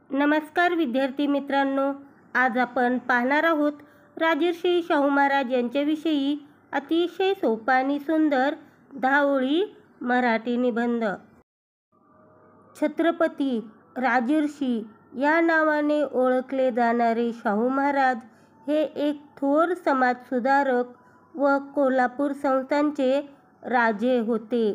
नमस्कार विद्यार्थी मित्रांनो, आज आपण पाहणार आहोत राजर्षी शाहू महाराज यांच्याविषयी अतिशय सोपा आणि सुंदर 10 ओळी मराठी निबंध. छत्रपती राजर्षी या नावाने ओळखले जाणारे शाहू महाराज हे एक थोर समाजसुधारक व कोल्हापूर संस्थानचे राजे होते.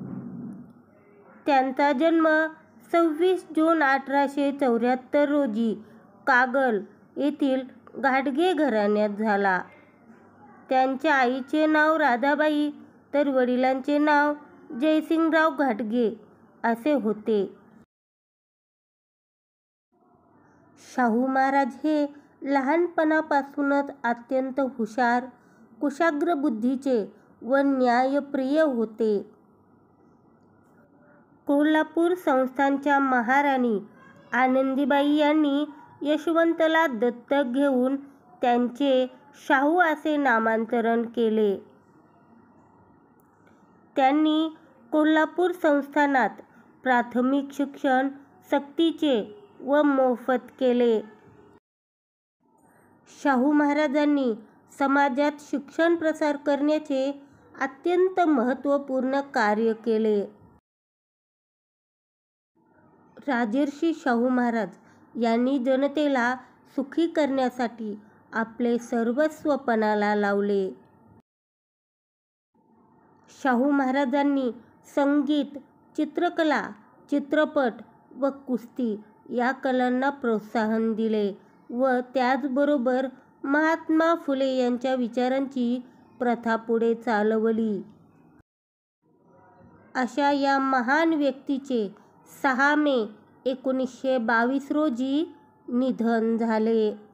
त्यांचा जन्म 26 जून 1874 रोजी कागल येथील घाटगे घराण्यात झाला. त्यांच्या आईचे नाव राधाबाई तर वडिलांचे नाव जयसिंगराव घाटगे असे होते. शाहू महाराज हे लहानपणापासूनच अत्यंत हुशार, कुशाग्र बुद्धीचे व न्यायप्रिय होते. कोल्हापूर संस्थानच्या महाराणी आनंदीबाई यांनी यशवंतला दत्तक घेऊन त्यांचे शाहू असे नामांतरण केले. त्यांनी कोल्हापूर संस्थानात प्राथमिक शिक्षण सक्तीचे व मोफत केले. शाहू महाराजांनी समाजात शिक्षण प्रसार करण्याचे अत्यंत महत्त्वपूर्ण कार्य केले. राजर्षी शाहू महाराज यांनी जनतेला सुखी करण्यासाठी आपले सर्वस्व पणाला लावले. शाहू महाराजांनी संगीत, चित्रकला, चित्रपट व कुस्ती या कलांना प्रोत्साहन दिले व त्याचबरोबर महात्मा फुले यांच्या विचारांची प्रथा पुढे चालवली. अशा या महान व्यक्तीचे 6 मे 1922 रोजी निधन झाले.